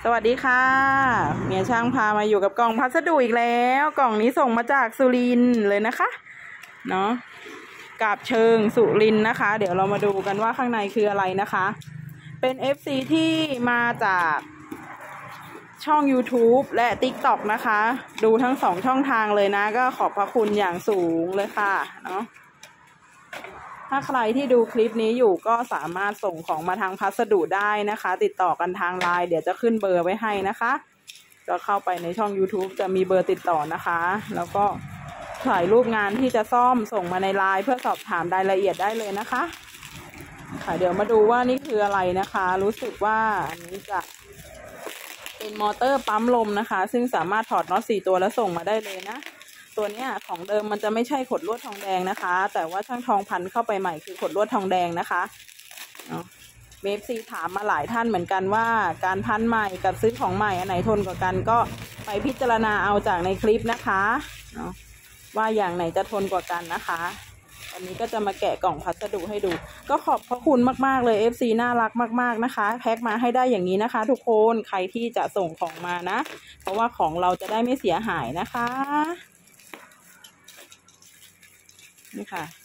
สวัสดีค่ะเมียช่างพามาอยู่กับกล่องพัสดุอีกแล้วกล่องนี้ส่งมาจากสุรินทร์เลยนะคะเนาะกาบเชิงสุรินทร์นะคะเดี๋ยวเรามาดูกันว่าข้างในคืออะไรนะคะเป็น FC ที่มาจากช่อง YouTube และ TikTok นะคะดูทั้ง2ช่องทางเลยนะก็ขอบพระคุณอย่างสูงเลยค่ะเนาะถ้าใครที่ดูคลิปนี้อยู่ก็สามารถส่งของมาทางพัสดุได้นะคะติดต่อกันทางไลน์เดี๋ยวจะขึ้นเบอร์ไว้ให้นะคะก็เข้าไปในช่อง YouTube จะมีเบอร์ติดต่อนะคะแล้วก็ถ่ายรูปงานที่จะซ่อมส่งมาในไลน์เพื่อสอบถามรายละเอียดได้เลยนะคะค่ะเดี๋ยวมาดูว่านี่คืออะไรนะคะรู้สึกว่าอันนี้จะเป็นมอเตอร์ปั๊มลมนะคะซึ่งสามารถถอดน็อต4ตัวแล้วส่งมาได้เลยนะตัวเนี้ยของเดิมมันจะไม่ใช่ขดลวดทองแดงนะคะแต่ว่าช่างทองพันเข้าไปใหม่คือขดลวดทองแดงนะคะเมฟซีถามมาหลายท่านเหมือนกันว่าการพันใหม่กับซื้อของใหม่อันไหนทนกว่ากันก็ไปพิจารณาเอาจากในคลิปนะคะว่าอย่างไหนจะทนกว่ากันนะคะวันนี้ก็จะมาแกะกล่องพัสดุให้ดูก็ขอบพระคุณมากๆเลย FC น่ารักมากๆนะคะแพ็คมาให้ได้อย่างนี้นะคะทุกคนใครที่จะส่งของมานะเพราะว่าของเราจะได้ไม่เสียหายนะคะนี่ค่ะ